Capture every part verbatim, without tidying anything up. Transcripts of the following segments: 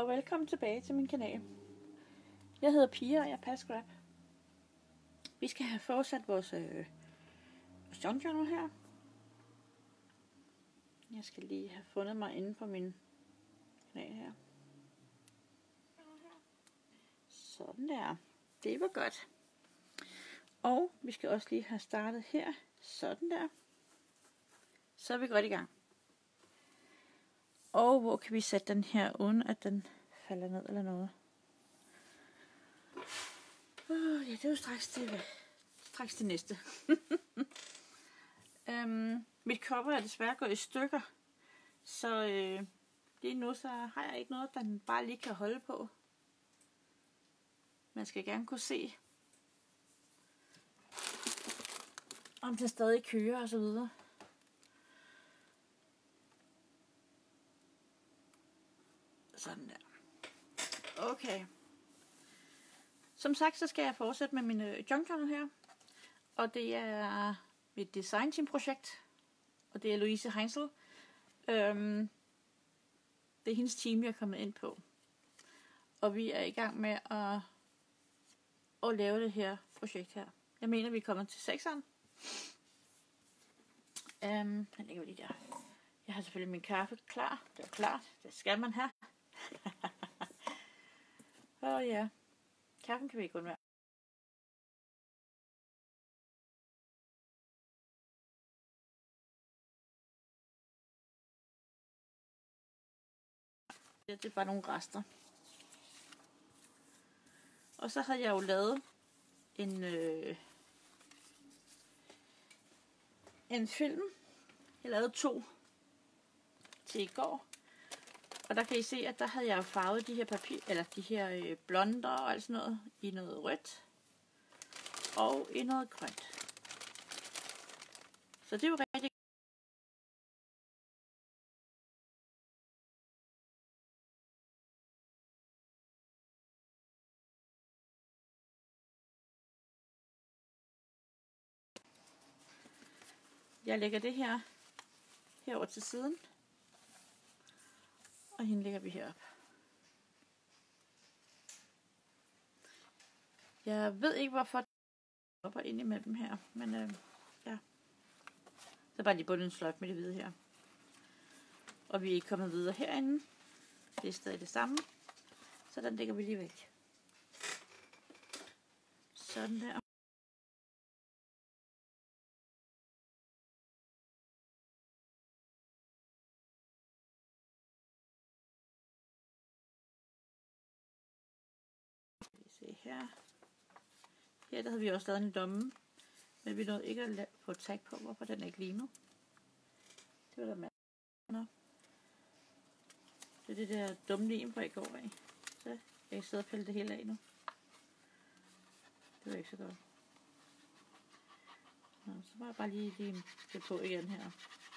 og velkommen tilbage til min kanal. Jeg hedder Pia, og jeg er Pascrap. Vi skal have fortsat vores øh, John Journal her. Jeg skal lige have fundet mig inde på min kanal her. Sådan der. Det var godt. Og vi skal også lige have startet her. Sådan der. Så er vi godt i gang. Og hvor kan vi sætte den her, uden at den falder ned eller noget? Uh, ja, det er jo straks det, straks det næste. um, mit cover er desværre gået i stykker. Så øh, lige nu så har jeg ikke noget, der bare lige kan holde på. Man skal gerne kunne se, om det stadig kører og så videre. Sådan der. Okay. Som sagt, så skal jeg fortsætte med min øh, junk journal her. Og det er mit design team projekt. Og det er Louise Heinzel. Øhm, det er hendes team, jeg er kommet ind på. Og vi er i gang med at, at lave det her projekt her. Jeg mener, vi er kommet til sekseren. Øhm, den ligger lige der. Jeg har selvfølgelig min kaffe klar. Det er klart. Det skal man have. Åh oh, ja. Kaffen kan vi ikke undvære. Det er bare nogle rester. Og så havde jeg jo lavet en øh, en film. Jeg lavede to til i går. Og der kan I se, at der havde jeg farvet de her papir, eller de her øh, blonder og alt sådan noget i noget rødt og i noget grønt. Så det er jo rigtig. Jeg lægger det her herover til siden. Og hende lægger vi herop. Jeg ved ikke hvorfor det hopper ind imellem her, men øh, ja. Så bare lige bundet en sløjfe med det hvide her. Og vi er ikke kommet videre herinde. Det er stadig det samme. Så den lægger vi lige væk. Sådan der. Se her. Her der havde vi også lavet en lomme. Men vi nåede ikke at få tag på, hvorfor den ikke lignede. Det var der med. Det er det der dumme lim på i går af. Så jeg kan sidde og pille det hele af nu. Det var ikke så godt. Nå, så må jeg bare lige lime det på igen her.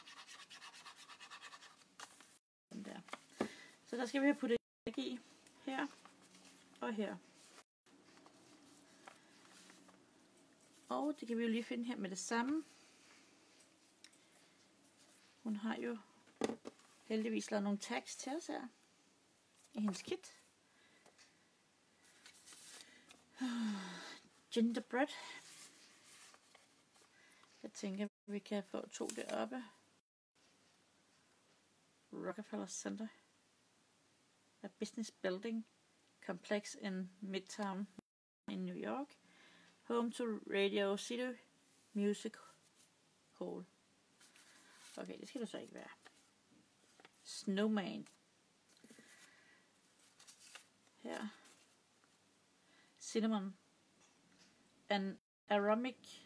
Sådan der. Så der skal vi have puttet i her og her. Og det kan vi jo lige finde her med det samme. Hun har jo heldigvis lavet nogle tags til os her i hendes kit. Gingerbread. Jeg tænker, vi kan få to deroppe. Rockefeller Center. A business building complex in Midtown in New York. Home to Radio City Music Hall. Okay, det skal det så ikke være. Snowman. Her. Cinnamon. An aromatic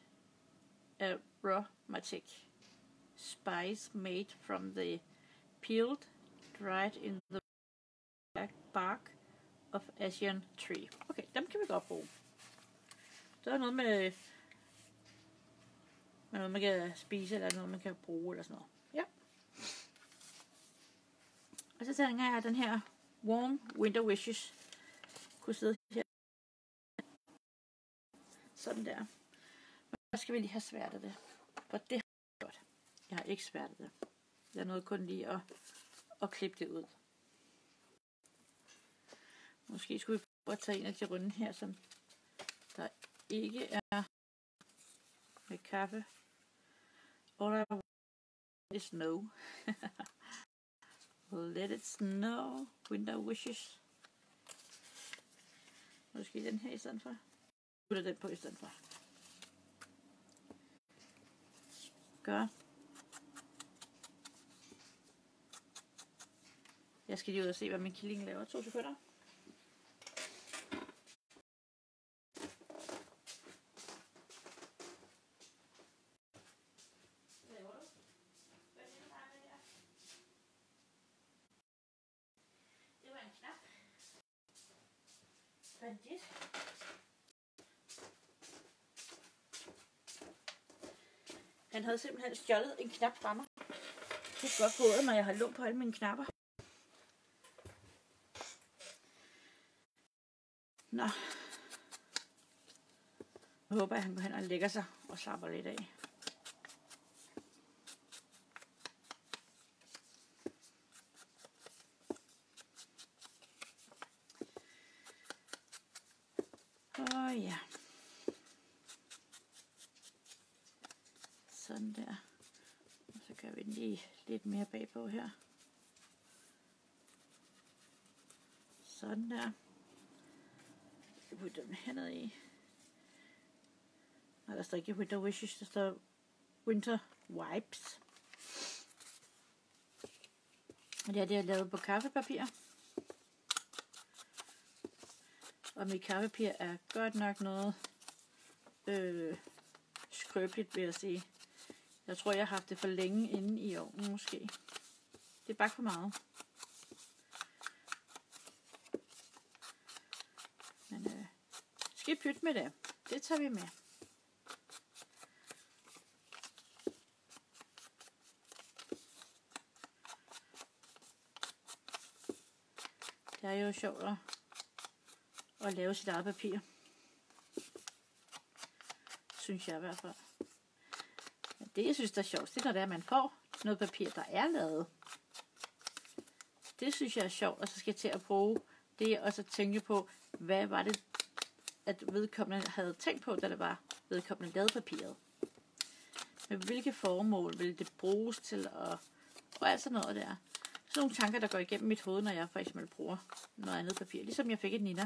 aromatic spice made from the peeled, dried in the bark of Asian tree. Okay, dem kan vi godt bruge. Så er noget med, med noget, man kan spise, eller noget, man kan bruge, eller sådan noget. Ja. Og så tænker jeg, at den her Warm Winter Wishes kunne sidde her. Sådan der. Men så skal vi lige have sværtet det. For det har jeg gjort. Jeg har ikke sværtet det. Jeg nåede kun lige at, at klippe det ud. Måske skulle vi prøve at tage en af de runde her, som der ikke er med kaffe. All I want is snow. Let it snow. Winter wishes. Måske den her i stedet for. Putter den på i stedet for. Gør. Jeg skal lige ud og se, hvad min killing laver. To sekunder. Det var en knap. Bandit. Han havde simpelthen stjålet en knap fra mig. Det er godt gået, når jeg har lånt på alle mine knapper. Nå. Jeg håber, at han går hen og lægger sig og slapper lidt af. Åh ja. Sådan der. Og så gør vi den lige lidt mere bagpå her. Sådan der. Jeg skal putte den herned i. Nej, der står ikke Winter Wishes, der står Winter Wipes. Og det her det er lavet på kaffepapir. Og mit kaffepapir er godt nok noget øh, skrøbeligt, vil jeg sige. Jeg tror, jeg har haft det for længe inde i ovnen måske. Det er bare for meget. Men øh, skal pytte med det. Det tager vi med. Det er jo sjovt at, at lave sit eget papir. Synes jeg i hvert fald. Men det jeg synes der er sjovt, det er når det er, at man får noget papir, der er lavet. Det synes jeg er sjovt, og så skal jeg til at bruge det, og så tænke på, hvad var det, at vedkommende havde tænkt på, da det var vedkommende lavede papiret. Med hvilke formål ville det bruges til, og, og alt sådan noget der. Sådan nogle tanker, der går igennem mit hoved, når jeg for eksempel bruger noget andet papir. Ligesom jeg fik et Nina.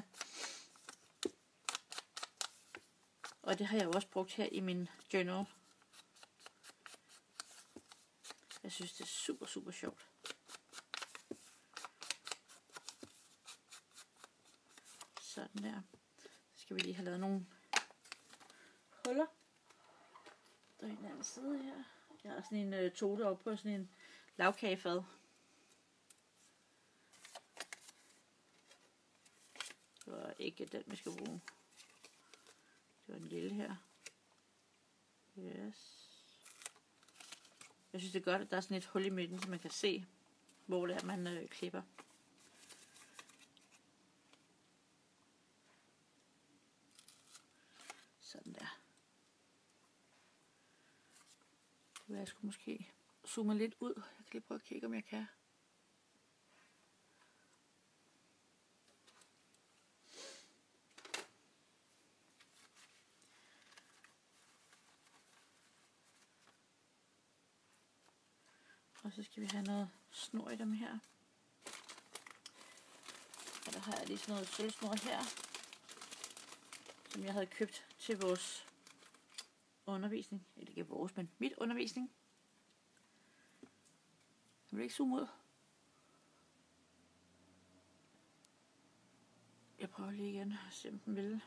Og det har jeg jo også brugt her i min journal. Jeg synes, det er super, super sjovt. Sådan der. Så skal vi lige have lavet nogle huller. Der er en anden side her. Jeg har sådan en uh, tote op på sådan en lavkagefad. Det var ikke den, vi skal bruge. Det var en lille her. Yes. Jeg synes, det er godt, at der er sådan et hul i midten, så man kan se, hvor det er, man øh, klipper. Sådan der. Det vil jeg sgu måske zoome lidt ud. Jeg kan lige prøve at kigge, om jeg kan. Og så skal vi have noget snor i dem her. Og der har jeg lige sådan noget sølvsnor her, som jeg havde købt til vores undervisning. Eller ikke vores, men mit undervisning. Jeg vil ikke zoome ud. Jeg prøver lige igen at se, om den vil.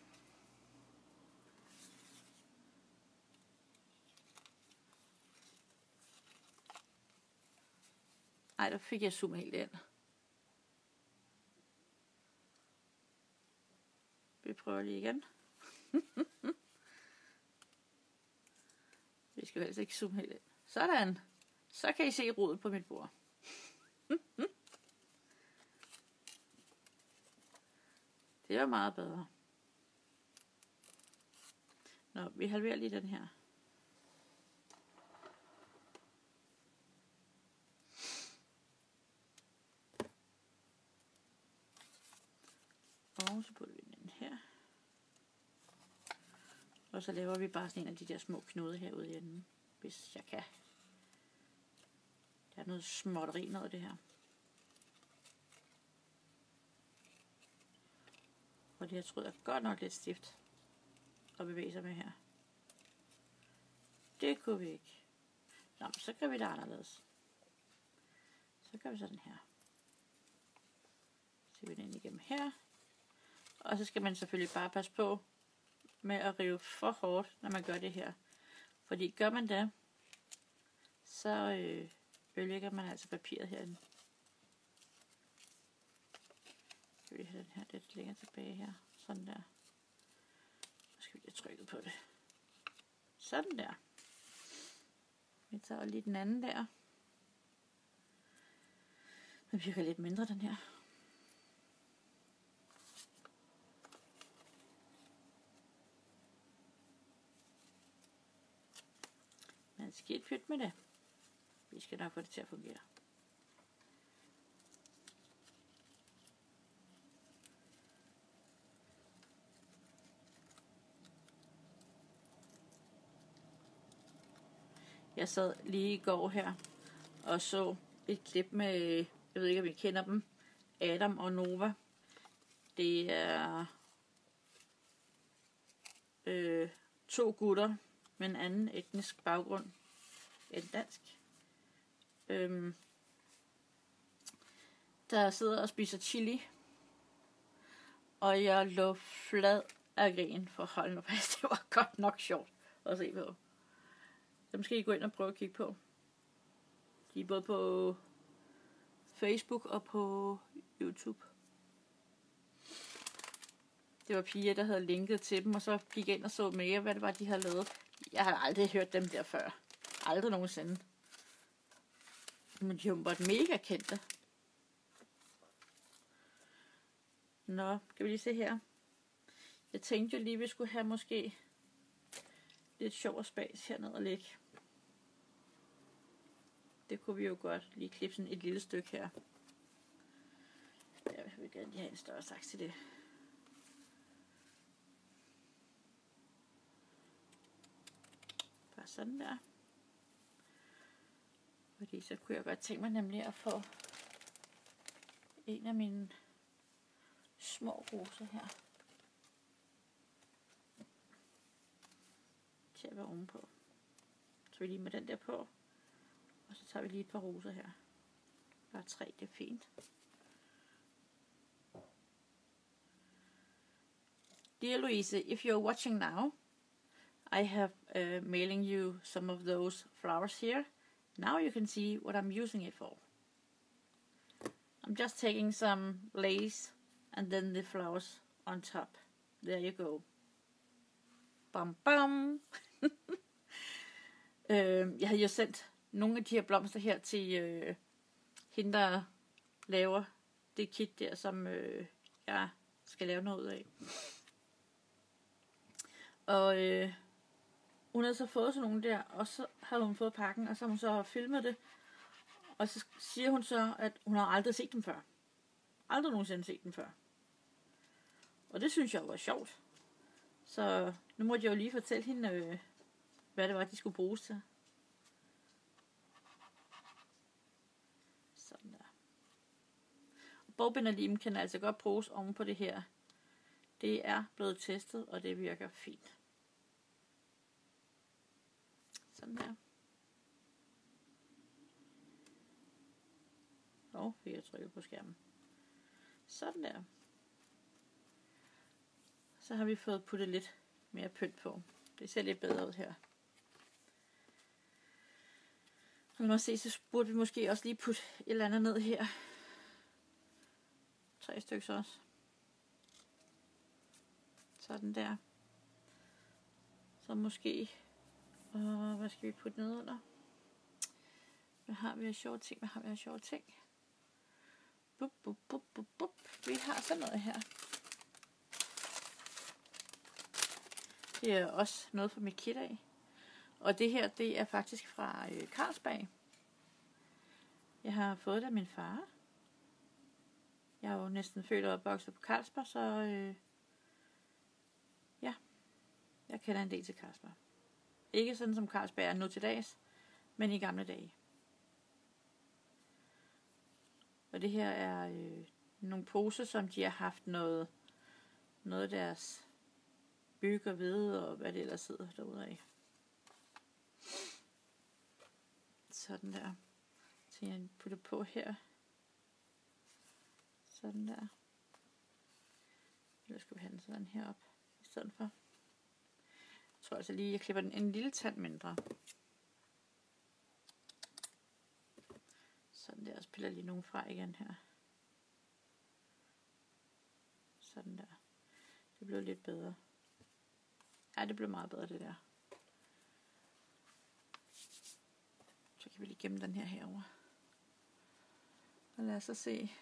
Ej, der fik jeg zoomet helt ind. Vi prøver lige igen. Vi skal jo helst ikke zoome helt ind. Sådan. Så kan I se rodet på mit bord. Det var meget bedre. Nå, vi halverer lige den her. Og så putter vi den her. Og så laver vi bare sådan en af de der små knude herude i enden, hvis jeg kan. Der er noget småtteri noget af det her. Og det her tråd er godt nok lidt stift at bevæge sig med her. Det kunne vi ikke. Nå, så gør vi det anderledes. Så gør vi sådan her. Så vi den ind igennem her. Og så skal man selvfølgelig bare passe på med at rive for hårdt, når man gør det her. Fordi gør man det, så øh, ødelægger man altså papiret herinde. Så vi have den her lidt længere tilbage her. Sådan der. Så skal vi lige trykke på det. Sådan der. Vi tager lige den anden der. Den virker lidt mindre, den her. Men skidt pyt med det. Vi skal nok få det til at fungere. Jeg sad lige i går her og så et klip med, jeg ved ikke om I kender dem, Adam og Nova. Det er øh, to gutter med en anden etnisk baggrund end dansk. Øhm, der sidder og spiser chili, og jeg lå flad af grin for hold nu fast. Det var godt nok sjovt at se på. Dem skal I gå ind og prøve at kigge på. De er både på Facebook og på YouTube. Det var piger, der havde linket til dem, og så gik jeg ind og så mere, hvad det var, de havde lavet. Jeg har aldrig hørt dem der før. Aldrig nogensinde. Men de er jo bare mega kendte. Nå, kan vi lige se her. Jeg tænkte jo lige, vi skulle have måske lidt sjov og spas hernede og lægge. Det kunne vi jo godt lige klippe sådan et lille stykke her. Jeg vil gerne lige have en større saks til det. Bare sådan der. Fordi så kunne jeg godt tænke mig nemlig at få en af mine små roser her til at være ovenpå. Så vi lige med den der på. Og så tager vi lige et par roser her. Bare tre, det er fint. Dear Louise, if you're watching now, I have uh, mailing you some of those flowers here. Now you can see what I'm using it for. I'm just taking some lace and then the flowers on top. There you go. Bam bam. øh, jeg havde jo sendt nogle af de her blomster her til øh, hende, der laver det kit der, som øh, jeg skal lave noget ud af. Og øh, hun havde så fået sådan nogle der, og så havde hun fået pakken, og så har hun så filmet det. Og så siger hun så, at hun har aldrig set dem før. Aldrig nogensinde set dem før. Og det synes jeg var sjovt. Så nu måtte jeg jo lige fortælle hende, øh, hvad det var, de skulle bruges til. Sådan der. Bogbind og lim kan altså godt bruges oven på det her. Det er blevet testet, og det virker fint. Sådan der. Nå, fik jeg trykket på skærmen. Sådan der. Så har vi fået puttet lidt mere pynt på. Det ser lidt bedre ud her. Og lad os se, så burde vi måske også lige putte et eller andet ned her. Tre stykker også. Sådan der. Så måske... Og hvad skal vi putte ned under? Hvad har vi af sjove ting? Hvad har vi af sjove ting? Bup, bup, bup, bup, bup. Vi har sådan noget her. Det er også noget fra mit kit af. Og det her, det er faktisk fra øh, Carlsberg. Jeg har fået det af min far. Jeg er jo næsten født og opvokset på Carlsberg, så øh, ja, jeg kender en del til Carlsberg. Ikke sådan som Carlsberg er nu til dags, men i gamle dage. Og det her er øh, nogle poser, som de har haft noget, noget af deres byg og hvede og hvad det ellers sidder derude af. Sådan der. Så jeg putter på her. Sådan der. Eller skal vi have den sådan herop i stedet for. Jeg tror altså lige, jeg klipper den en lille tand mindre. Sådan der, og så piller lige nogle fra igen her. Sådan der. Det blev lidt bedre. Ja, det blev meget bedre det der. Så kan vi lige gemme den her herover. Og lad os så se.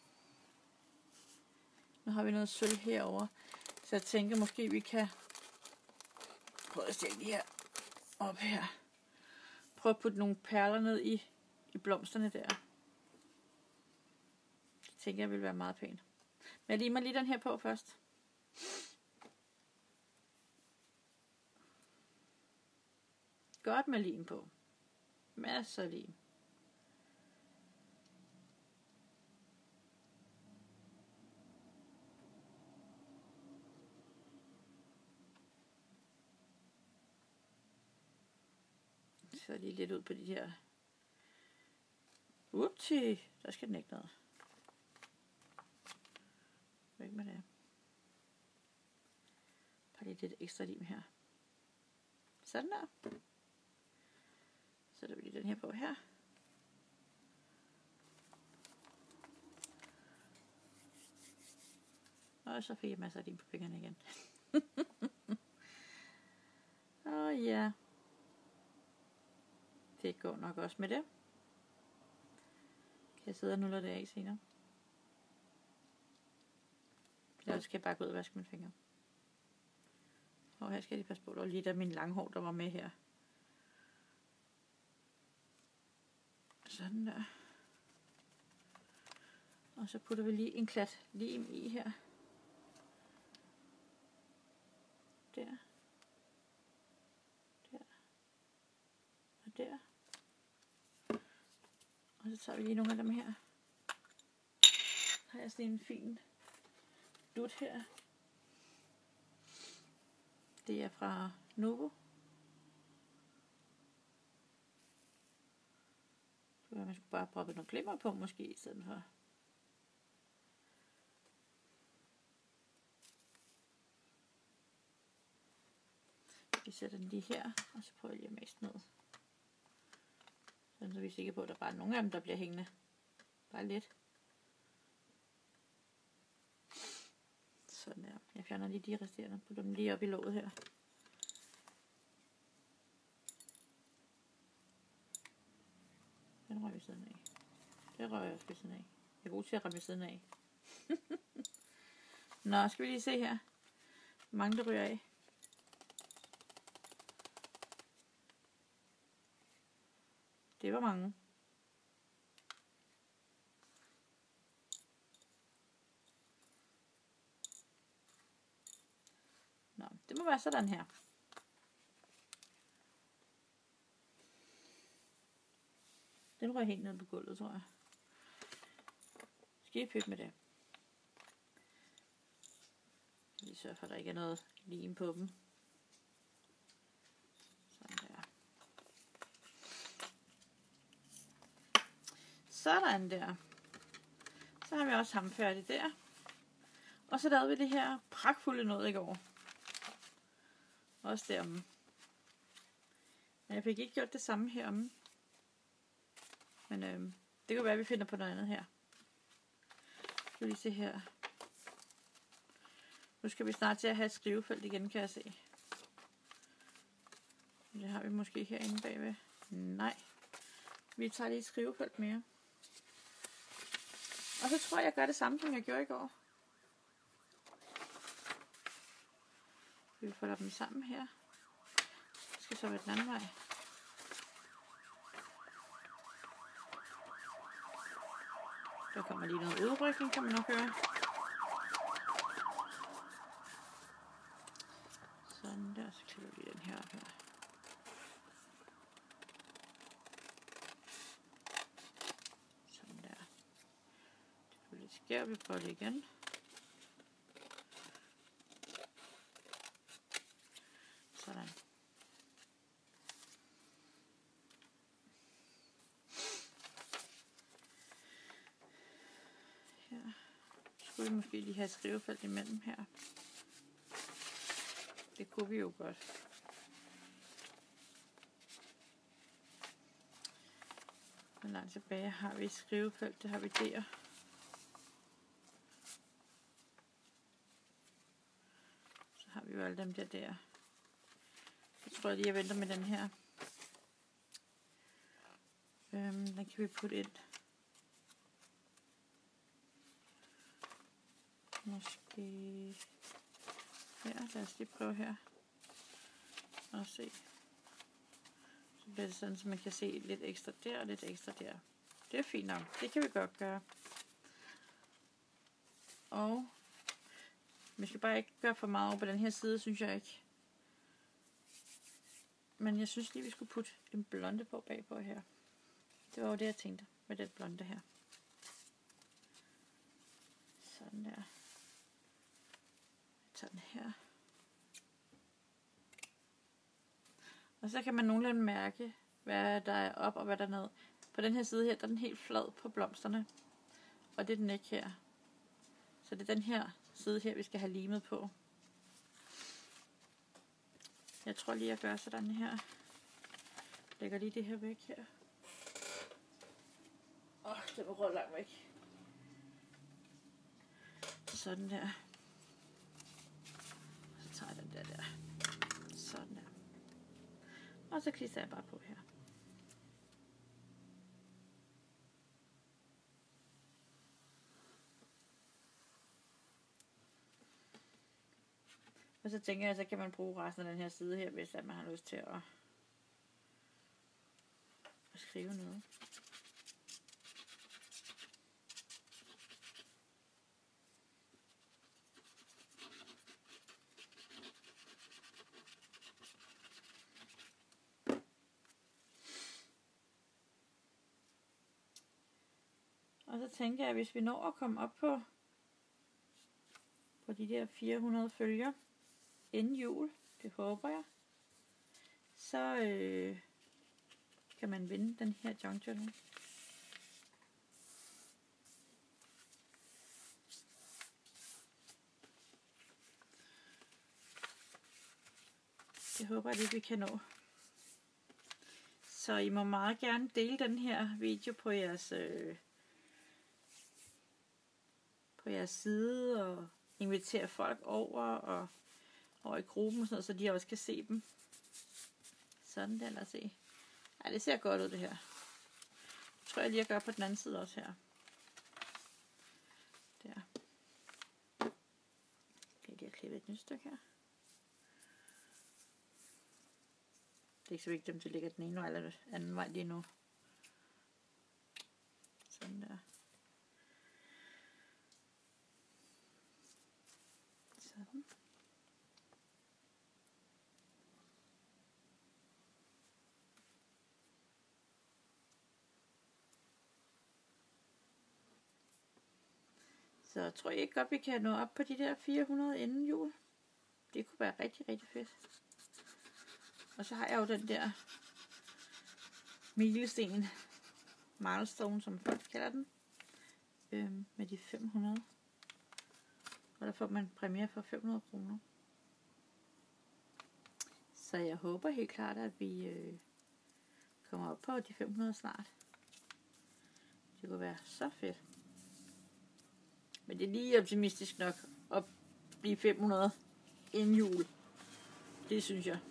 Nu har vi noget sølv herover, så jeg tænker måske vi kan prøve at stikke her op her. Prøv at putte nogle perler ned i, i blomsterne der. Det tænker jeg vil være meget pænt. Men jeg limer lige den her på først. Godt med lim på. Masser af lim. Så lige lidt ud på de her. Upti, der skal den ikke noget. Væk med det. Bare lige lidt ekstra lim her. Sådan der. Så sætter vi lige den her på her. Og så fik jeg masser af lim på fingrene igen. Åh ja. Det går nok også med det. Kan jeg sidde og nulle det af senere? Eller skal jeg bare gå ud og vaske mine fingre? Og her skal jeg lige passe på, der var lige der min langhår, der var med her. Sådan der. Og så putter vi lige en klat lim i her. Der. Der. Og der. Og så tager vi lige nogle af dem her. Så har jeg sådan en fin dut her. Det er fra Novo. Så man skulle bare proppe noget glimmer på måske i stedet for. Vi sætter den lige her, og så prøver jeg lige at mase ned. Sådan så vi er sikre på, at der bare er nogle af dem, der bliver hængende. Bare lidt. Sådan der. Jeg fjerner lige de resterende. Putter dem lige op i låget her. Den rører vi siden af. Det rører jeg også ved siden af. Jeg er god til at røre ved siden af. Nå, skal vi lige se her. Hvor mange der ryger af. Det var mange. Nå, det må være sådan her. Den røg helt ned på gulvet, tror jeg. Skal I pytte med det? Vi sørger for, at der ikke er noget lim på dem. Sådan der. Sådan der. Så har vi også ham færdig der. Og så lavede vi det her pragtfulde noget i går. Også deromme. Men jeg fik ikke gjort det samme heromme. Men øhm, det kan være, at vi finder på noget andet her. Skal vi lige se her. Nu skal vi snart til at have et skrivefelt igen, kan jeg se. Det har vi måske herinde bagved. Nej. Vi tager lige et skrivefelt mere. Og så tror jeg, jeg gør det samme, som jeg gjorde i går. Vi folder dem sammen her. Det skal så være den anden vej. Der kommer lige noget udrykning, kan man nok høre. Sådan der, så klipper vi den her op her. Sådan der. Det bliver lidt skævt, vi prøver det igen. Sådan. Her. Skulle vi måske lige have skrivefelt imellem her. Det kunne vi jo godt. Hvor langt tilbage har vi skrivefelt? Det har vi der. Så har vi jo alle dem der der. Jeg tror lige, jeg venter med den her. Øhm, den kan vi putte ind. Måske her. Lad os lige prøve her. Og se. Så bliver det sådan, så man kan se lidt ekstra der og lidt ekstra der. Det er fint nok. Det kan vi godt gøre. Og vi skal bare ikke gøre for meget over på den her side, synes jeg ikke. Men jeg synes lige, vi skulle putte en blonde på bagpå her. Det var jo det, jeg tænkte med den blonde her. Sådan der. Jeg tager den her. Og så kan man nogenlunde mærke, hvad der er op og hvad der er ned. På den her side her, der er den helt flad på blomsterne. Og det er den ikke her. Så det er den her side her, vi skal have limet på. Jeg tror lige, jeg gør sådan her. Lægger lige det her væk her. Åh, oh, det var råd langt væk. Sådan der. Så tager jeg den der der. Sådan der. Og så klistrer jeg bare på her. Og så tænker jeg, så kan man bruge resten af den her side her, hvis man har lyst til at, at skrive noget. Og så tænker jeg, at hvis vi når at komme op på, på de der fire hundrede følger inden jul, det håber jeg, så øh, kan man vinde den her junk journal. Det håber jeg, det vi kan nå. Så I må meget gerne dele den her video på jeres øh, på jeres side og invitere folk over og over i gruppen og sådan noget, så de også kan se dem. Sådan der, lad os se. Ja, det ser godt ud det her. Det tror jeg lige at gøre på den anden side også her. Der. Kan jeg lige klippe et nyt stykke her. Det er ikke så vigtigt, om det ligger den ene vej eller den anden vej lige nu. Sådan der. Sådan. Så tror jeg ikke godt, vi kan nå op på de der fire hundrede inden jul. Det kunne være rigtig, rigtig fedt. Og så har jeg jo den der milesten, milestone, som folk kalder den, øhm, med de fem hundrede. Og der får man præmier for fem hundrede kroner. Så jeg håber helt klart, at vi øh, kommer op på de fem hundrede snart. Det kunne være så fedt. Men det er lige optimistisk nok at blive fem hundrede inden jul. Det synes jeg.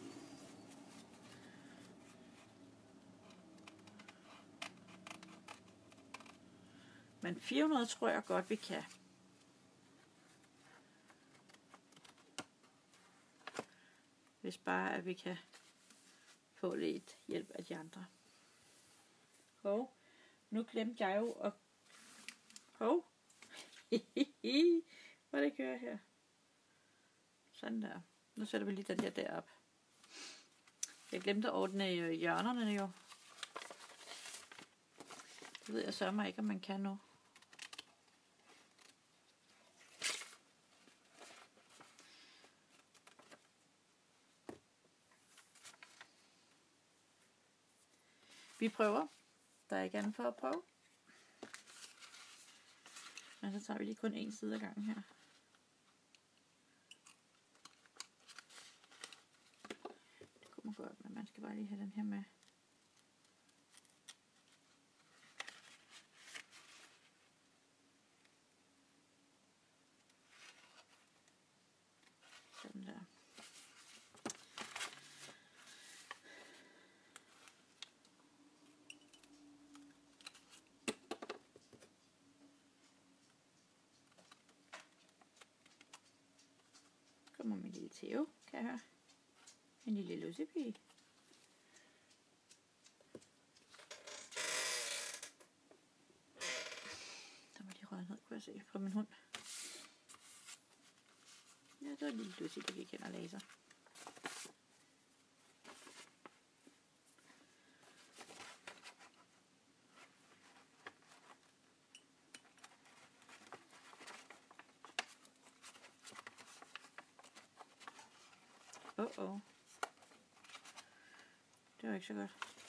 Men fire hundrede tror jeg godt, vi kan. Hvis bare, at vi kan få lidt hjælp af de andre. Og nu glemte jeg jo at Hov. Hvad det kører her? Sådan der. Nu sætter vi lige den her derop. Jeg glemte at ordne hjørnerne jo. Det ved jeg sørger mig ikke, om man kan nu. Vi prøver. Der er ikke andet for at prøve. Men så tager vi lige kun en side ad gangen her. Det kunne man godt, men man skal bare lige have den her med. Sådan der. Kommer min lille Theo, kan jeg høre. En lille lussepige. Der var lige røget ned, kunne jeg se, fra min hund. Ja, det var en lille lussi, der gik hen og lagde sig. Åh, oh, oh. Det var ikke så godt.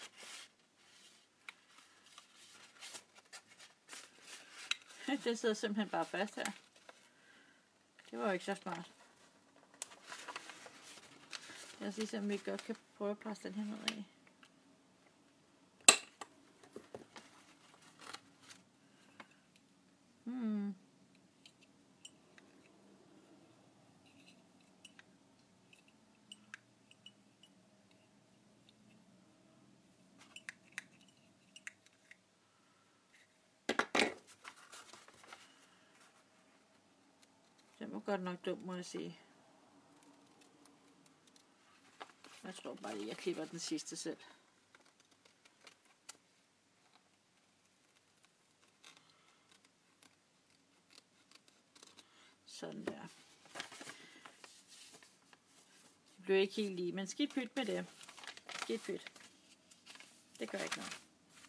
Det sidder simpelthen bare fast her. Det var jo ikke så smart. Lad os lige se, om vi godt kan prøve at presse den her nedad. Hmm. Den var godt nok dum, må jeg sige. Jeg tror bare lige, jeg klipper den sidste selv. Sådan der. Det blev ikke helt lige, men skidt pyt med det. Skidt pyt. Det gør ikke noget.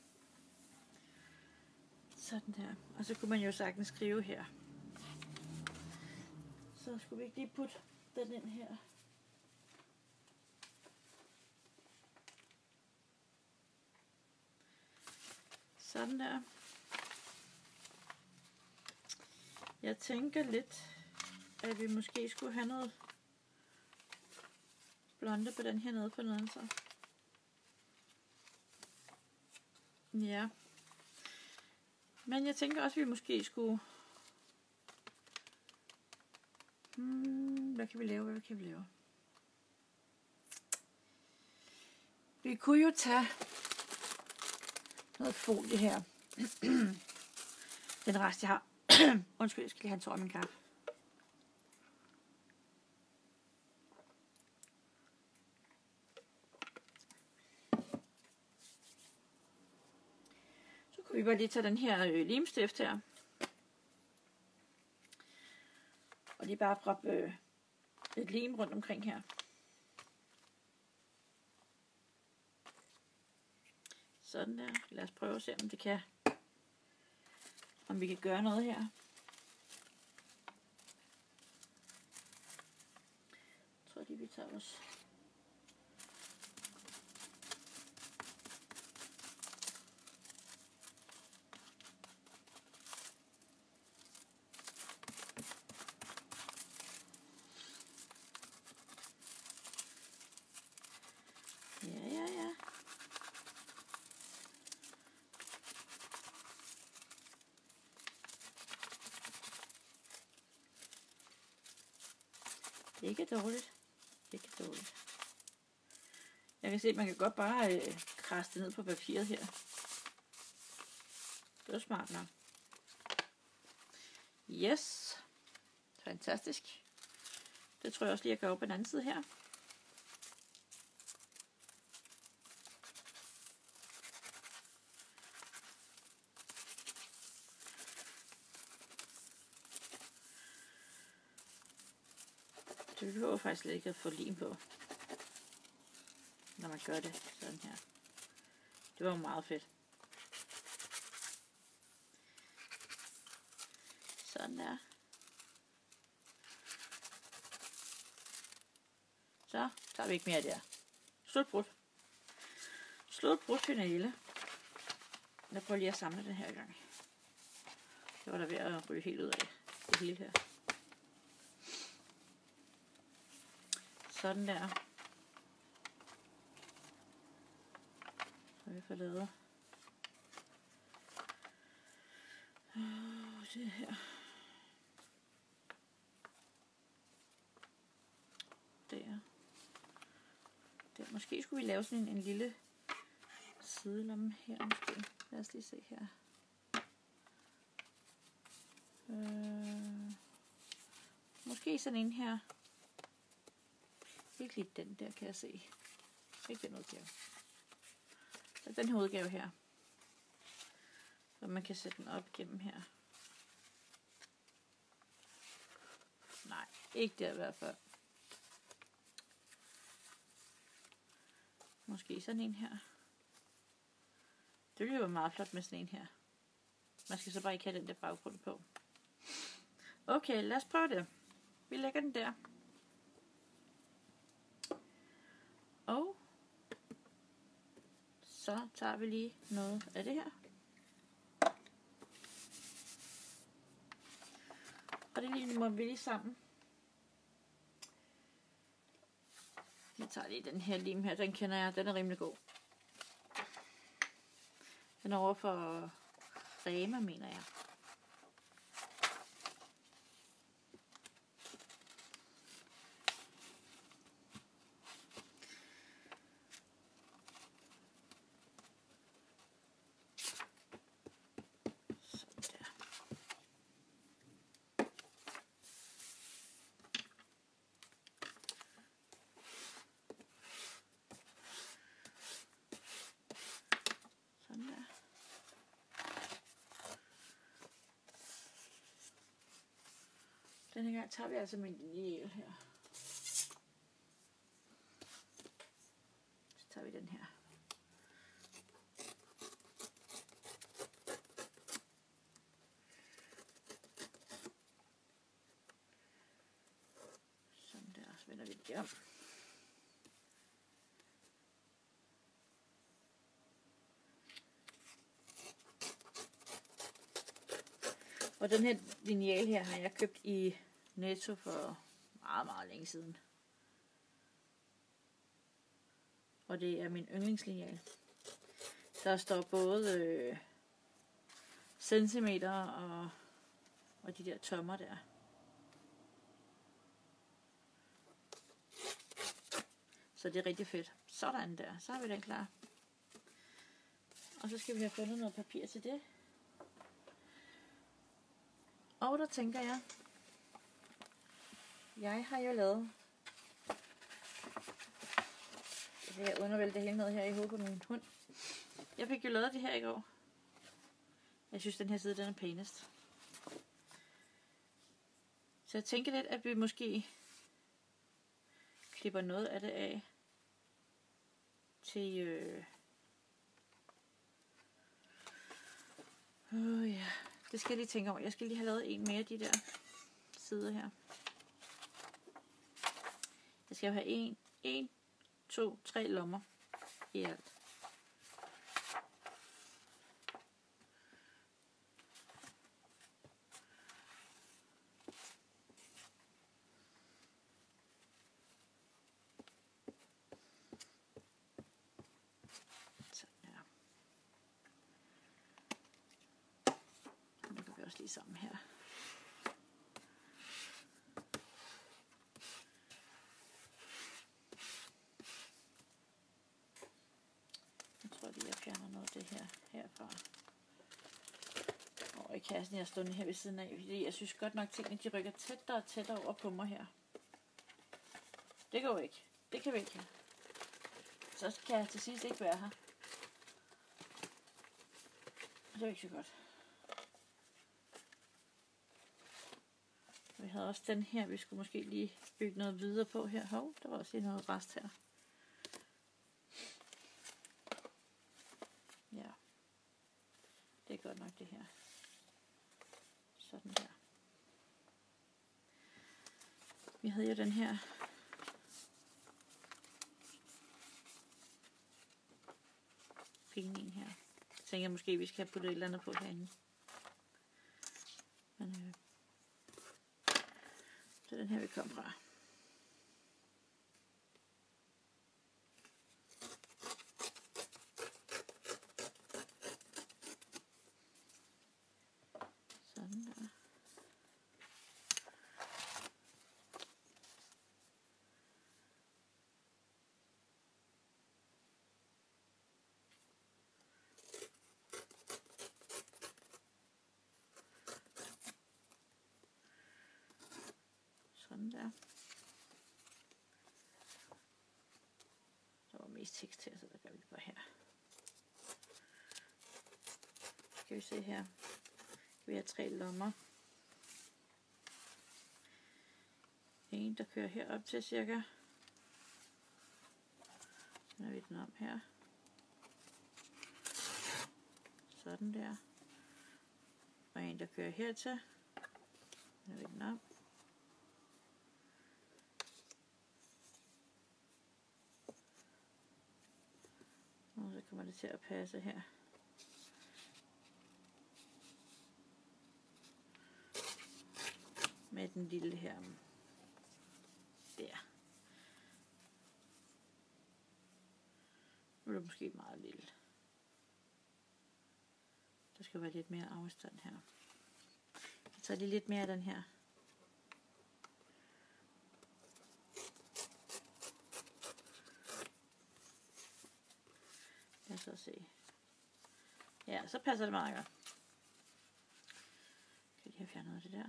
Sådan der. Og så kunne man jo sagtens skrive her. Så skulle vi ikke lige putte den ind her. Sådan der. Jeg tænker lidt, at vi måske skulle have noget blonde på den her nede på neden så. Ja. Men jeg tænker også, at vi måske skulle... Hmm, hvad kan vi lave? Hvad kan vi lave? Vi kunne jo tage noget folie her. Den rest, jeg har. Undskyld, jeg skal lige have en tår af min kaffe. Så kunne vi bare lige tage den her øh, limstift her. Og lige bare proppe øh, lidt lim rundt omkring her. Sådan der. Lad os prøve at se, om det kan, om vi kan gøre noget her. Jeg tror lige, vi tager vores ikke dårligt. Ikke dårligt. Jeg kan se, at man kan godt bare øh, krasse det ned på papiret her. Det var smart nok. Yes. Fantastisk. Det tror jeg også lige, jeg gør op på den anden side her. Så vi behøver faktisk slet ikke at få lim på, når man gør det sådan her. Det var jo meget fedt. Sådan der. Så tager vi ikke mere der. Slutbrud. Slutbrud finale. Jeg prøver lige at samle den her gang. Det var der ved at ryge helt ud af det hele her. Sådan der. Så vi får lavet oh, det her. Der. Der. Måske skulle vi lave sådan en, en lille sidelomme her måske. Lad os lige se her. Øh, måske sådan en her. Ikke lige den der, kan jeg se. Ikke den udgave. Så den her udgave her. Så man kan sætte den op gennem her. Nej, ikke der i hvert fald. Måske sådan en her. Det ville være meget flot med sådan en her. Man skal så bare ikke have den der baggrund på. Okay, lad os prøve det. Vi lægger den der. Og så tager vi lige noget af det her. Og det lige må vi lige sammen. Jeg tager lige den her lim her. Den kender jeg. Den er rimelig god. Den er over for Rema, mener jeg. Denne gang tager vi altså min linjal her. Så tager vi den her. Sådan der, så vender vi det om. Og den her linjal her har jeg købt i Netto for meget, meget længe siden. Og det er min yndlingslinjal. Der står både øh, centimeter og, og de der tommer der. Så det er rigtig fedt. Sådan der. Så har vi den klar. Og så skal vi have fundet noget papir til det. Og der tænker jeg, jeg har jo lavet, jeg undervælde det hele ned her i hovedet på min hund. Jeg fik jo lavet det her i går. Jeg synes den her side, den er pænest. Så jeg tænker lidt, at vi måske klipper noget af det af til øh, øh, ja. Det skal jeg lige tænke over. Jeg skal lige have lavet en mere af de der sider her. Jeg skal jo have en, en, to, tre lommer i alt. Også lige sammen her. Jeg tror lige, jeg fjerner noget af det her herfra. Og i kassen, jeg er stående her ved siden af, fordi jeg synes godt nok, tingene de rykker tættere og tættere over på mig her. Det går ikke. Det kan vi ikke have. Så kan jeg til sidst ikke være her. Det er ikke så godt. vi havde også den her, vi skulle måske lige bygge noget videre på her. Hov, der var også lige noget rest her. Ja, det er godt nok det her. Sådan der. Vi havde jo den her fine en her. Jeg tænker måske, vi skal have puttet et eller andet på herinde. Men øh, det er den her, vi kom fra. Sådan der. Sådan der. Der var mest tekst her, så der gør vi det bare her. Skal vi se her. Vi har tre lommer. En, der kører herop til cirka. Så er vi den om her. Sådan der. Og en, der kører hertil. Så er vi den om. Og så kommer det til at passe her. Med den lille her. Der. Nu er det måske meget lille. Der skal være lidt mere afstand her. Jeg tager lige lidt mere af den her. Lad os så se. Ja, så passer det meget godt. Kan jeg lige have fjernet noget af det der.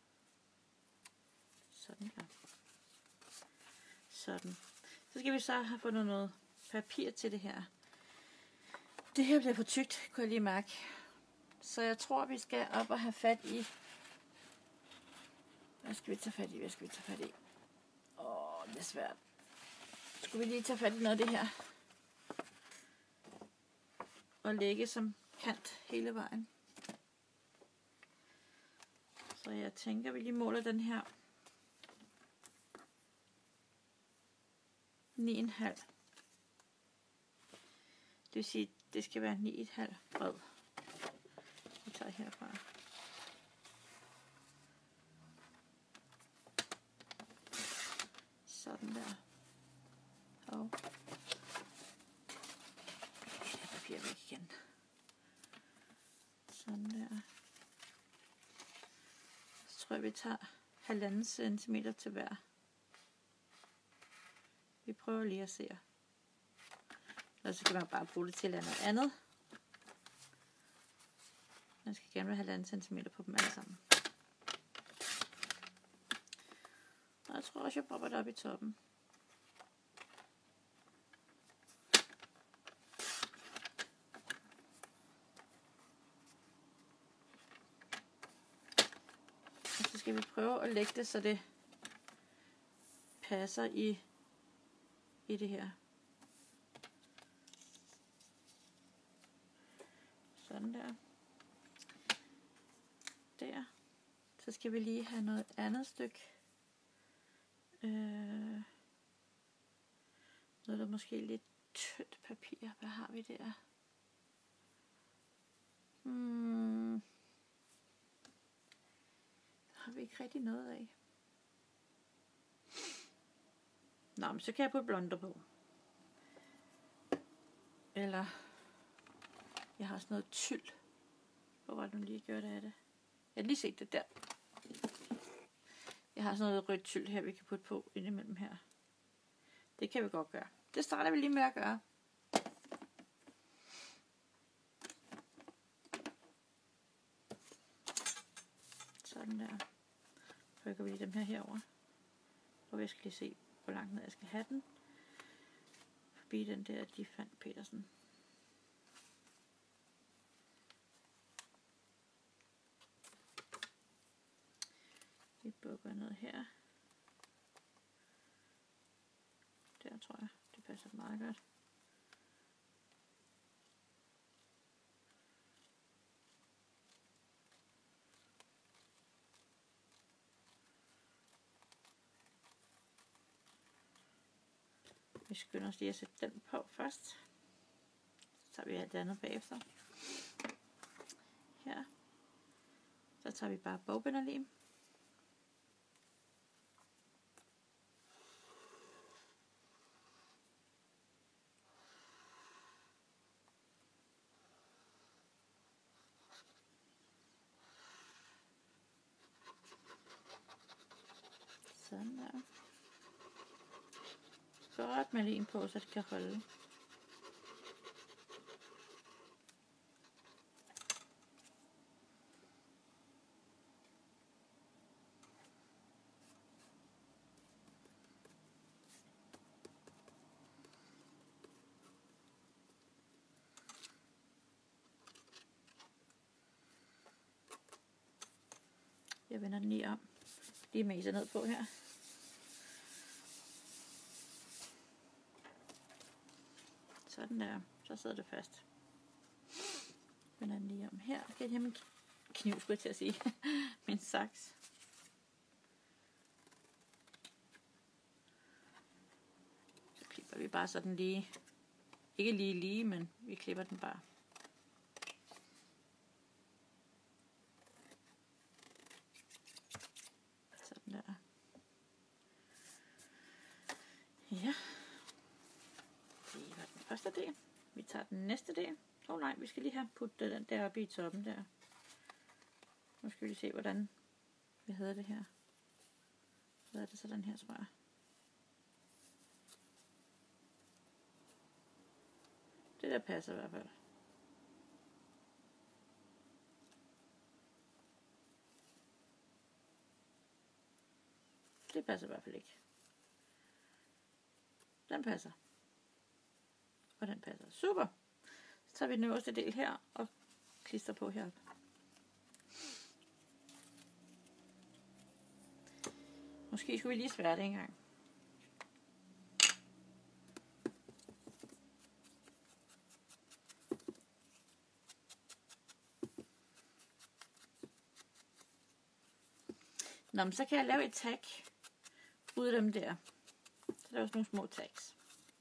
Sådan her. Sådan. Så skal vi så have fundet noget papir til det her. Det her bliver for tykt, kunne jeg lige mærke. Så jeg tror, vi skal op og have fat i... Hvad skal vi tage fat i? Hvad skal vi tage fat i? Åh, det er svært. Skulle vi lige tage fat i noget af det her? Og lægge som kant hele vejen. Så jeg tænker, vi lige måler den her ni komma fem. Det vil sige, det skal være ni komma fem bred. Vi tager herfra. Sådan der. Og det papir væk igen. Sådan der. Så tror jeg, vi tager halvanden centimeter til hver. Vi prøver lige at se. Og så kan man bare bruge det til noget andet. Man skal gerne have halvanden centimeter på dem alle sammen. Og jeg tror også, jeg propper det op i toppen. Og så skal vi prøve at lægge det, så det passer i, i det her. Sådan der. Der. Så skal vi lige have noget andet stykke. Øh, noget der måske lidt tyndt papir. Hvad har vi der? Hmm. Har vi ikke rigtig noget af. Nå, men så kan jeg putte blonder på. Eller jeg har sådan noget tyld. Hvor var det nu lige gjort af det? Jeg har lige set det der. Jeg har sådan noget rødt tyld her, vi kan putte på indimellem her. Det kan vi godt gøre. Det starter vi lige med at gøre. Sådan der. Rykker vi lige dem her herover. Og jeg skal lige se, hvor langt ned jeg skal have den. Forbi den der, de fandt Petersen. Vi bukker ned her. Der tror jeg, det passer meget godt. Vi skynder os lige at sætte den på først. Så tager vi alt det andet bagefter. Her. Så tager vi bare bogbinderlim. Sådan der. Godt med lim på, så det kan holde. Jeg vender den lige om. Lige mase ned på her. Sådan der. Så sidder det fast. Vender den lige om her. Skal jeg have min kniv, skulle jeg til at sige. Min saks. Så klipper vi bare sådan lige. Ikke lige lige, men vi klipper den bare. Sådan der. Ja. Det var den første del. Vi tager den næste del. Åh oh, nej, vi skal lige have puttet den der oppe i toppen der. Nu skal vi lige se, hvordan vi hedder det her. Så er det sådan her, tror jeg. Det der passer i hvert fald. Det passer i hvert fald ikke. Den passer. Og den passer. Super. Så tager vi den øverste del her og klister på heroppe. Måske skulle vi lige svære det en gang. Nå, men så kan jeg lave et tag ud af dem der. Så der er også nogle små tags.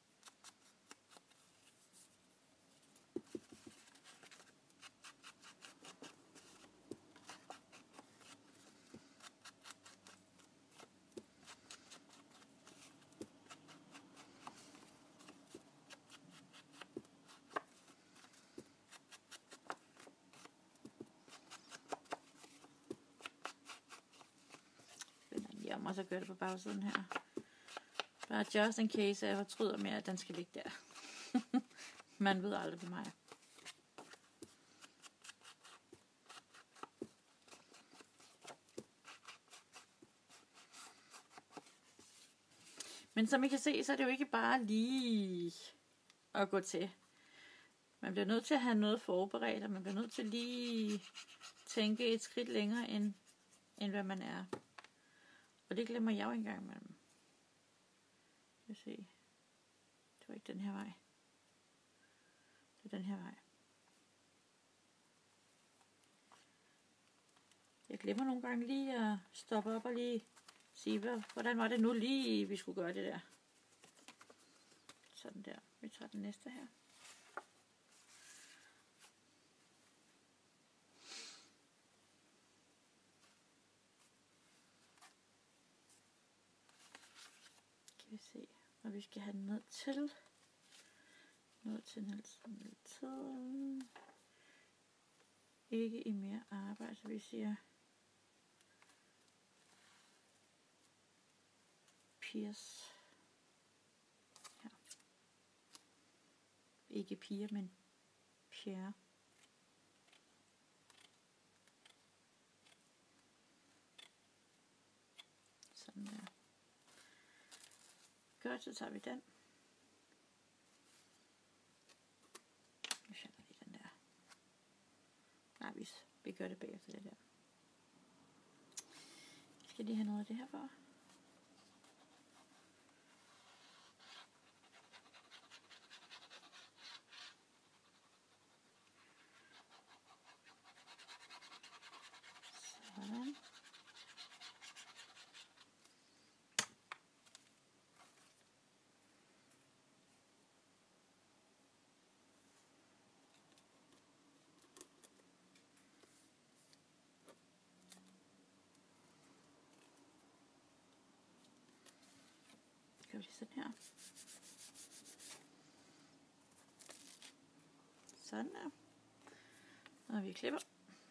Og så gør det på bagsiden her. Bare just in case, jeg fortryder med, at den skal ligge der. Man ved aldrig på mig. Men som I kan se, så er det jo ikke bare lige at gå til. Man bliver nødt til at have noget forberedt, og man bliver nødt til lige tænke et skridt længere, end, end hvad man er. Og det glemmer jeg jo engang imellem. Skal vi se. Det var ikke den her vej. Det er den her vej. Jeg glemmer nogle gange lige at stoppe op og lige sige, hvordan var det nu lige, vi skulle gøre det der. Sådan der. Vi tager den næste her. Kan vi se, og vi skal have den ned til. Ned til ned til. Ikke i mere arbejde, så vi siger Piers. Ja. Ikke piger, men Pierre. Sådan der. Godt, så tager vi den. Vi finder lige den der. Nej, vi, vi gør det bagefter det der. skal lige have noget af det her for. Sådan. Gør vi sådan her. Sådan der. Og vi klipper.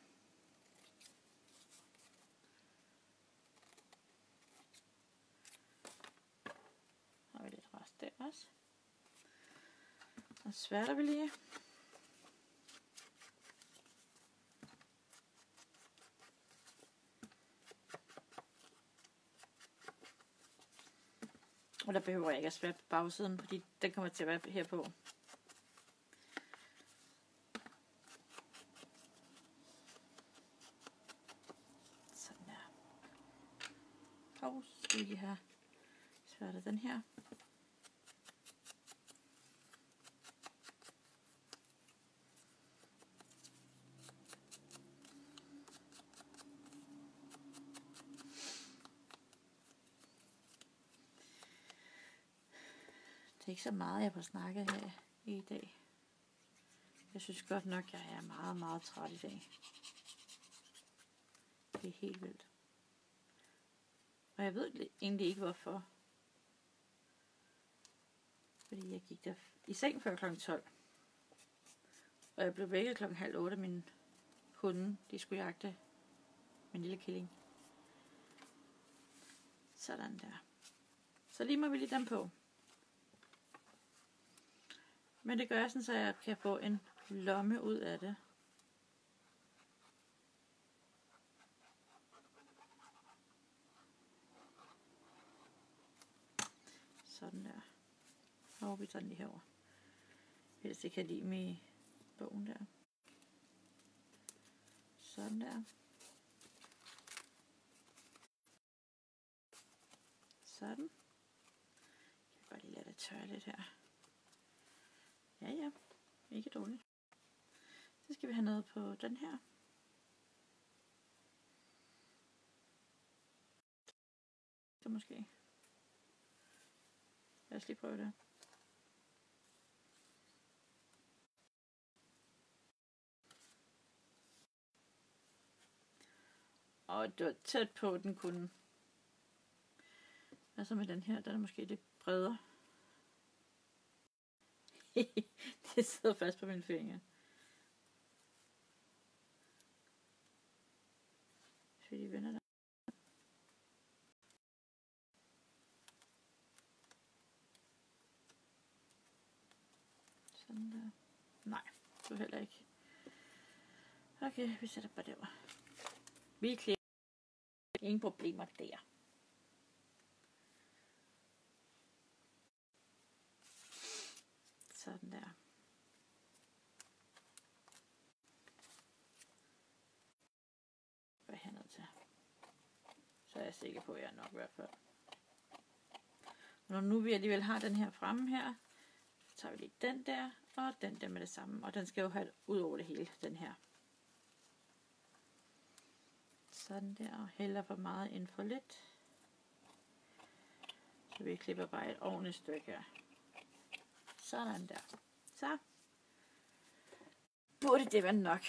Har vi lidt rest der også. Og sværter vi lige. Og der behøver jeg ikke at sværte på bagsiden, fordi den kommer til at være her på. Sådan der. Og så skal vi lige have sværtet den her. Det er ikke så meget, jeg får snakket her i dag. Jeg synes godt nok, jeg er meget, meget træt i dag. Det er helt vildt. Og jeg ved egentlig ikke hvorfor. Fordi jeg gik der i seng før klokken tolv. Og jeg blev vækket klokken halv otte af mine hunde. De skulle jagte min lille killing. Sådan der. Så lige må vi lige dem på. Men det gør jeg sådan, så jeg kan få en lomme ud af det. Sådan der. Og vi tager den lige herover. Ellers det kan jeg lide med bogen der. Sådan der. Sådan. Jeg kan godt lige lade det tørre lidt her. Ja, ja. Ikke dårligt. Så skal vi have noget på den her. Så måske. Lad os lige prøve det. Og det var tæt på, den kunne. Hvad så med den her? Den er måske lidt bredere. Det sidder fast på mine fingre. Så de vender der. Sådan der. Nej, det var heller ikke. Okay, vi sætter bare derovre. Vi klipper. Ingen problemer der. Sådan der. Hvad er jeg nødt til? Så er jeg sikker på, at jeg er nok i hvert fald. Og når nu vi alligevel har den her fremme her, så tager vi lige den der, og den der med det samme. Og den skal jo have ud over det hele, den her. Sådan der, og hælder for meget ind for lidt. Så vi klipper bare et ordentligt stykke her. Sådan der. Så burde det være nok.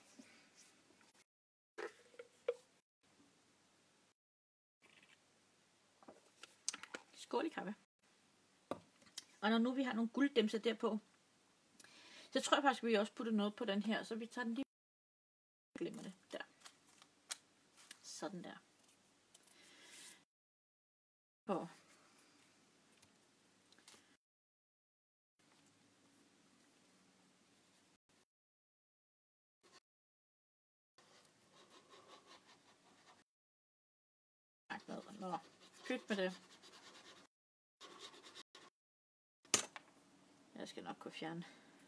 Skål i kaffe. Og når nu vi har nogle gulddæmser derpå, så tror jeg faktisk, at vi også putter noget på den her, så vi tager den lige. Glemmer det. Der. Sådan der. Og Nå, pyt med det. Jeg skal nok kunne fjerne.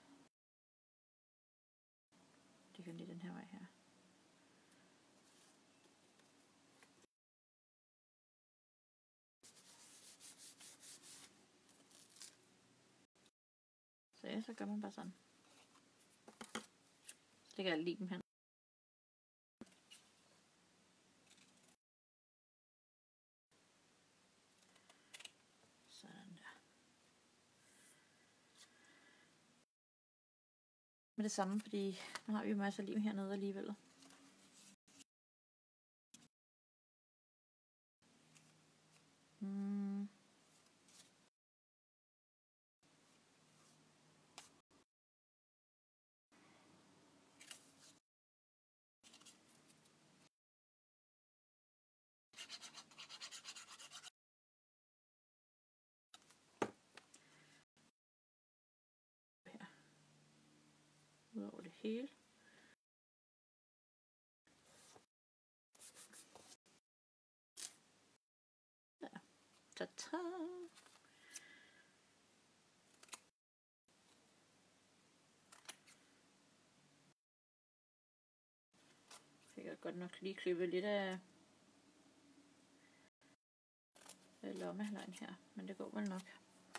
Det kan lige den her vej her. Så ja, så gør man bare sådan. Så lægger jeg limen hen. Sådan der. Med det samme, fordi nu har vi jo masser af lim hernede alligevel. Mm. Her. Ud over det hele. Der. Ta-ta! Jeg kan godt nok lige klippe lidt af lommehaløjen her, men det går vel nok.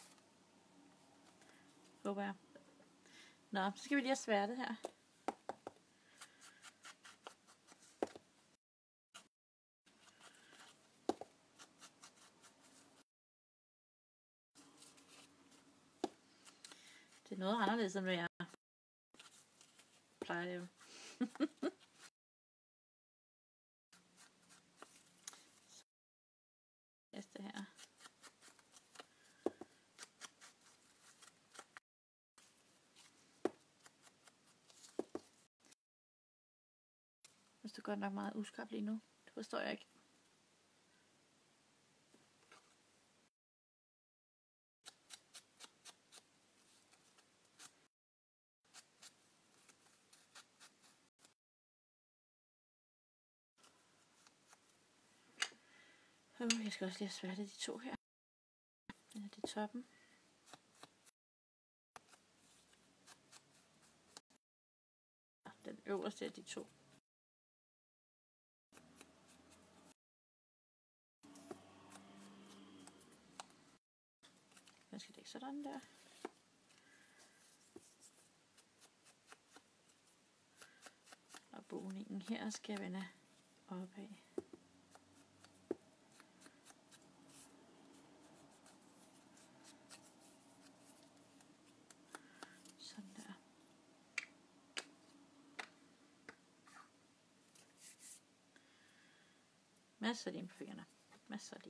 Håber jeg. Nå, så skal vi lige have sværtet her. Det er noget anderledes, end hvad jeg plejer at lave. Næste her. Det er godt nok meget uskarpt lige nu. Det forstår jeg ikke. Oh, jeg skal også lige have sværtet de to her. Den er det toppen. Den øverste af de to. Jeg skal lægge sådan der. Og boningen her skal jeg vende opad. Sådan der. Masser af lim på fingrene. Masser af lim.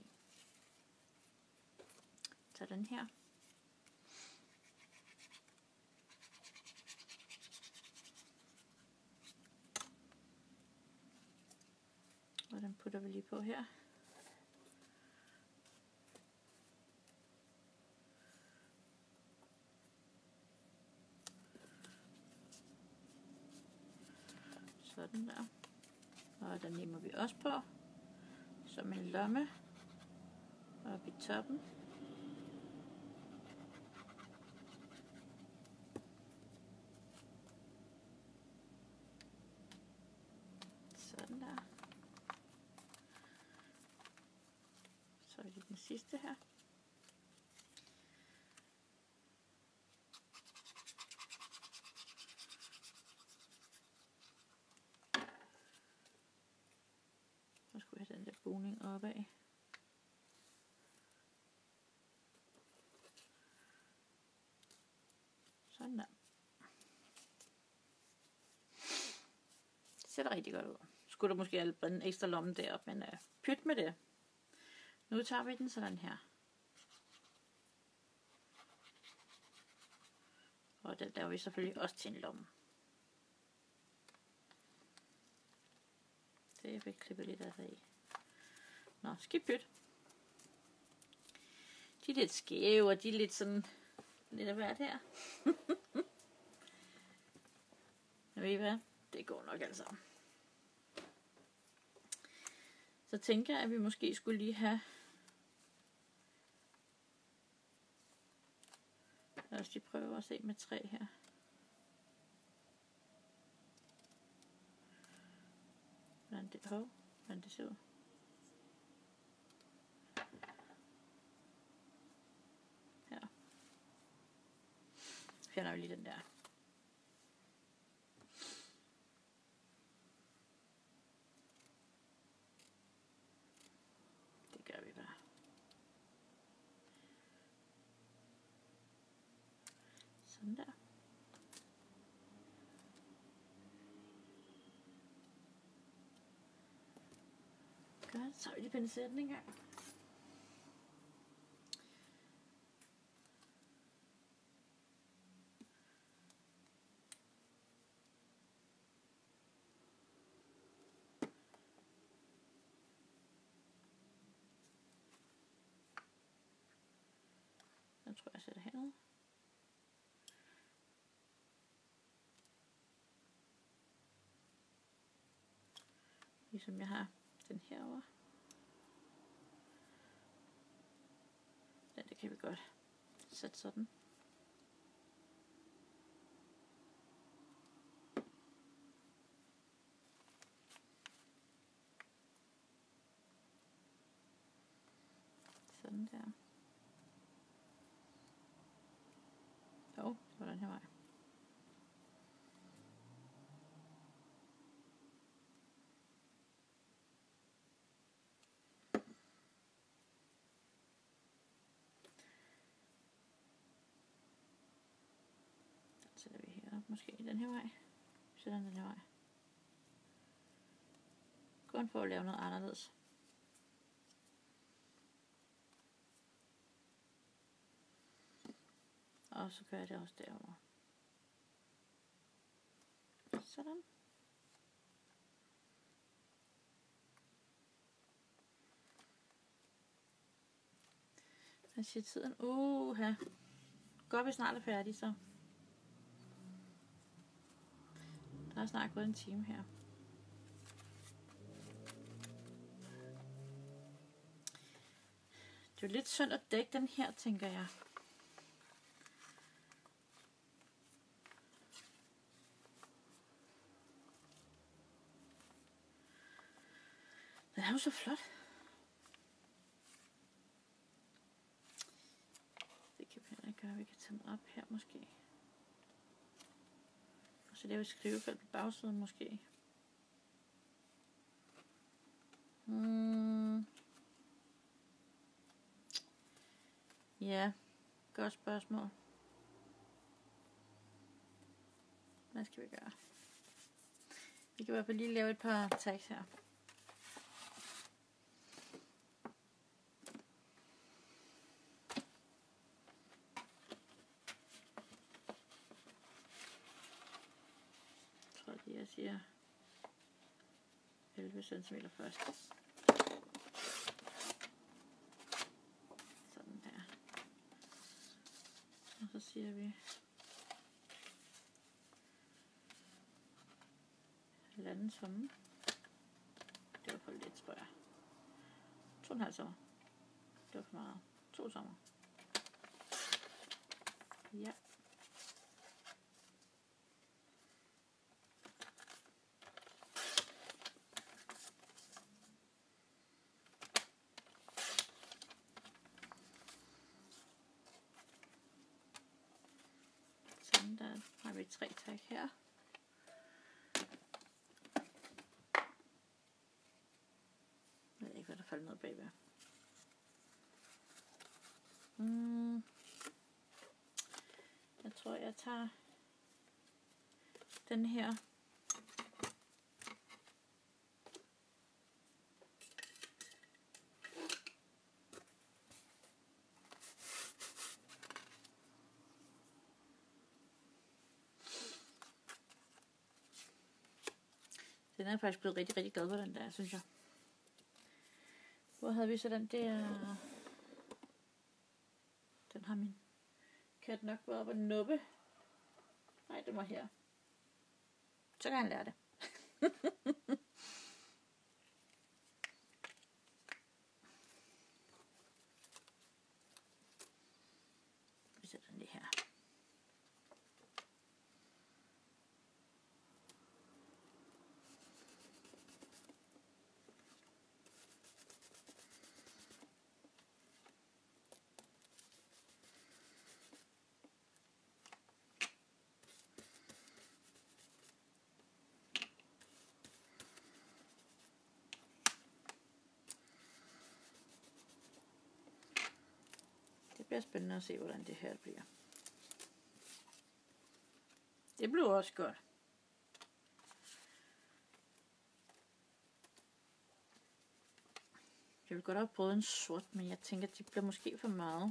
Tag den her. Og den putter vi lige på her. Sådan der. Og den limer vi også på. Som en lomme. Oppe i toppen. Sådan der. Så er det den sidste her. Så skulle jeg have den der boning opad. Sådan der. Det ser rigtig godt ud. Skulle der måske have en ekstra lomme deroppe, men uh, pyt med det. Nu tager vi den sådan her. Og den laver vi selvfølgelig også til en lomme. Det jeg fik klippet lidt af det i. Nå, skidt pyt. De er lidt skæve, og de er lidt sådan lidt af hvert her. Jeg ved I hvad? Det går nok altså. Så tænker jeg, at vi måske skulle lige have... Lad os lige prøve at se med tre her. Hvordan det, hov, hvordan det ser ud. Her. fjerner vi lige den der. Det gør vi bare. Sådan der. Godt, så tager vi lige pincetten en gang. Den tror jeg, jeg sætter hernede. Ligesom jeg har den herovre. Den, det kan vi godt sætte sådan. Sådan der. Jo, det var den her vej. Den sætter vi her op, måske den her vej. Vi sætter den her vej. Kun for at lave noget anderledes. Og så gør jeg det også derovre. Sådan. Hvad siger tiden? Uh, her. Godt, vi snart er færdige, så. Der er snart gået en time her. Det er jo lidt synd at dække den her, tænker jeg. Den er jo så flot. Det kan vi heller ikke gøre. Vi kan tage den op her måske. Og så lave et skrivefelt på bagsiden måske. Hmm. Ja, godt spørgsmål. Hvad skal vi gøre? Vi kan i hvert fald lige lave et par tags her. Jeg tror lige, jeg siger elleve centimeter først. Sådan der. Og så siger vi halvanden tomme. Det var for lidt, tror jeg. To og en halv sommer. Det var for meget. To sommer. Ja. Sådan der har vi tre tag her. Jeg ved ikke, hvad der faldt ned bagved. Mm. Jeg tror, jeg tager den her. Den er faktisk blevet rigtig, rigtig glad på den der, synes jeg. Hvor havde vi så den der? Den har min kat nok været op og nuppe. Nej, det var her. Så kan han lære det. Vi sætter den lige her. bliver spændende at se, hvordan det her bliver. Det bliver også godt. Jeg vil godt have prøvet en sort, men jeg tænker, at det bliver måske for meget.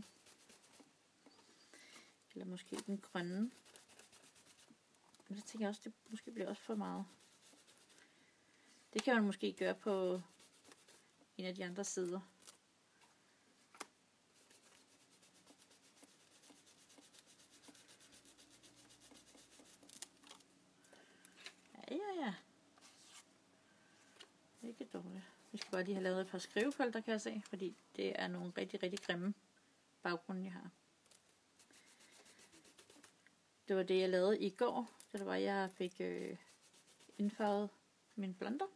Eller måske den grønne. Men så tænker jeg også, at det måske bliver også for meget. Det kan man måske gøre på en af de andre sider. Ja, ja, ja. Ikke dårligt. Vi skal bare lige have lavet et par skrivefelter, kan jeg se, fordi det er nogle rigtig, rigtig grimme baggrunde, jeg har. Det var det, jeg lavede i går. Det var, jeg fik øh, indfarvet min blonder.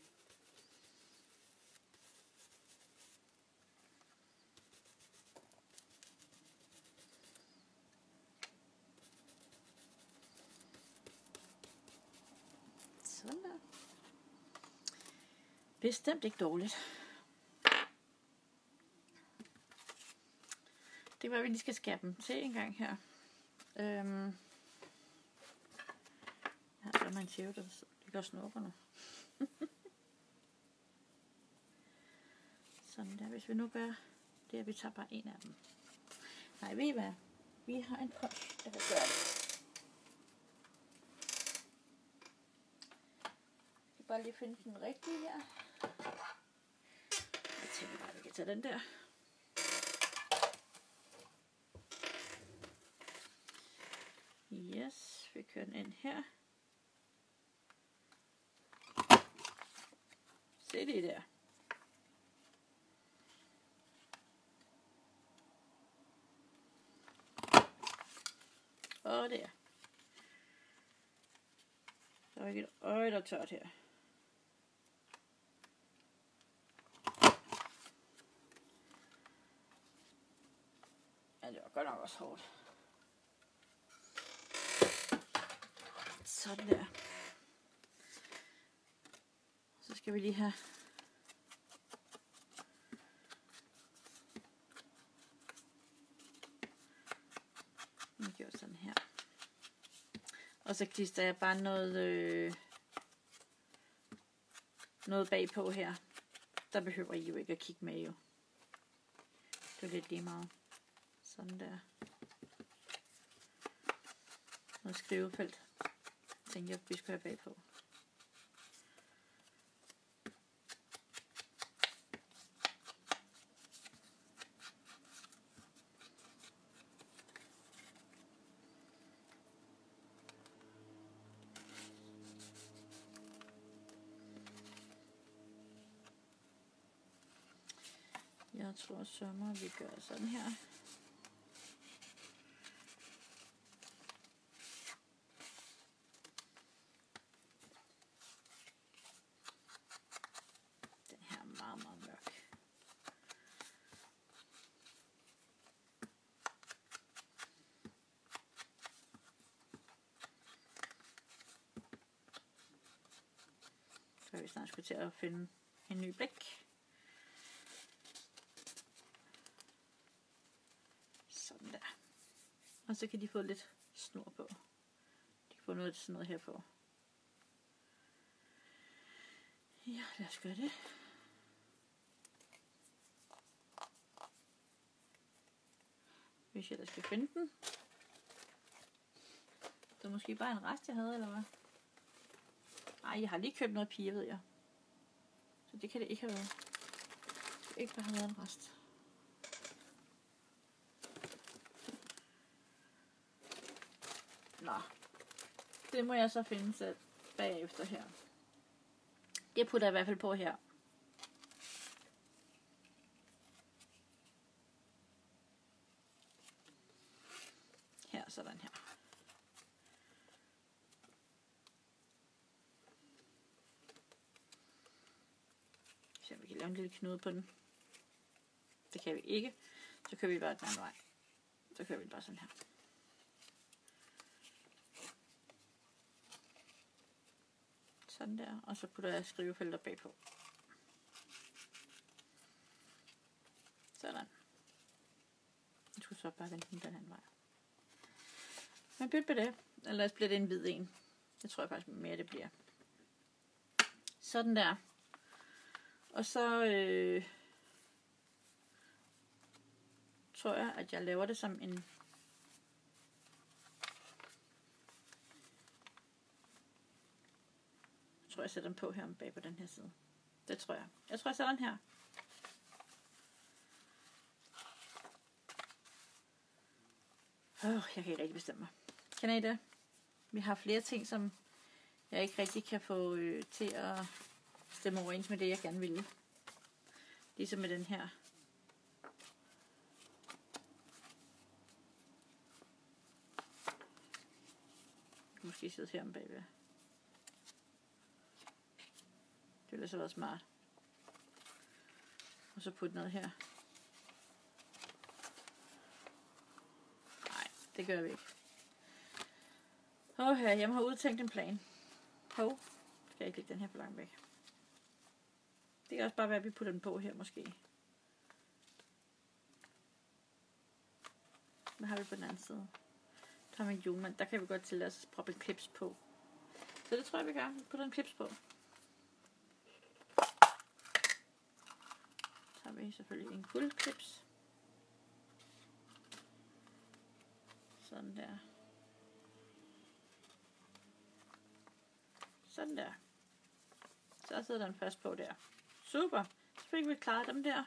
Sådan der. Bestemt ikke dårligt. Det var, at vi lige skal skære dem til en gang her. Øhm. Her er der en tæve, der ligger snorperne. Sådan der. Hvis vi nu gør det, at vi tager bare en af dem. Nej, ved I hvad? Vi har en punch, der kan gøre det. Jeg skal bare lige finde den rigtige her. Jeg tænker bare, at vi kan tage den der. Yes, vi kører den ind her. Se det der. Og der. Der er ikke et øje, der er tørt her. Ja, det var godt nok også hårdt. Sådan der. Så skal vi lige have nu gør jeg sådan her. Og så klister jeg bare noget øh, noget bagpå her. Der behøver I jo ikke at kigge med jo. Det er lidt lige meget. Sådan der. Noget skrivefelt. Jeg tænker, at vi skal have bagpå. Jeg tror sommer, vi gør sådan her. Den her er meget, meget mørk. Så er vi snart skulle til at finde en ny blæk. Og så kan de få lidt snor på. De kan få noget sådan noget her på. Ja, lad os gøre det. Hvis jeg da skal finde den. Det er måske bare en rest, jeg havde, eller hvad? Ej, jeg har lige købt noget piger, ved jeg. Så det kan det ikke have været. Det skal ikke bare have været en rest. Nå, det må jeg så finde selv bagefter her. Det putter jeg i hvert fald på her. Her, sådan her. Så vi kan lave en lille knude på den. Det kan vi ikke. Så kører vi bare den anden vej. Så kører vi bare sådan her. Sådan der, og så putter jeg skrivefelter bagpå. Sådan. Jeg skulle så bare vende den den anden vej. Men byt med det. Ellers bliver det en hvid en. Det tror jeg faktisk mere det bliver. Sådan der. Og så øh, tror jeg, at jeg laver det som en jeg tror jeg sætter den på her om bag på den her side. Det tror jeg. Jeg tror jeg sætter den her. Åh, oh, jeg kan ikke rigtig bestemme mig. Kender I det? Vi har flere ting, som jeg ikke rigtig kan få øh, til at stemme overens med det, jeg gerne vil. Ligesom med den her. Jeg kan måske sidde her om bagved. Det ville så være smart. Og så putte noget her. Nej, det gør vi ikke. Åh her, jeg må have udtænkt en plan. Hov, skal jeg ikke lægge den her for langt væk. Det kan også bare være, at vi putter den på her måske. Hvad har vi på den anden side? Der har vi en julemand. Der kan vi godt tillade os at proppe en clips på. Så det tror jeg, vi gør. Vi putter en clips på. Så har vi selvfølgelig en guldklips. Sådan der. Sådan der. Så sidder den først på der. Super. Så fik vi klaret dem der.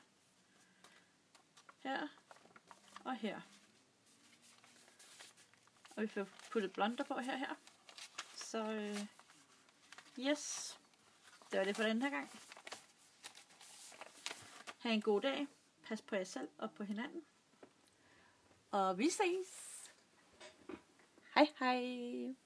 Her. Og her. Og vi får puttet blonder på her her. Så øh, yes. Det var det for den her gang. Ha' en god dag. Pas på jer selv og på hinanden. Og vi ses. Hej hej.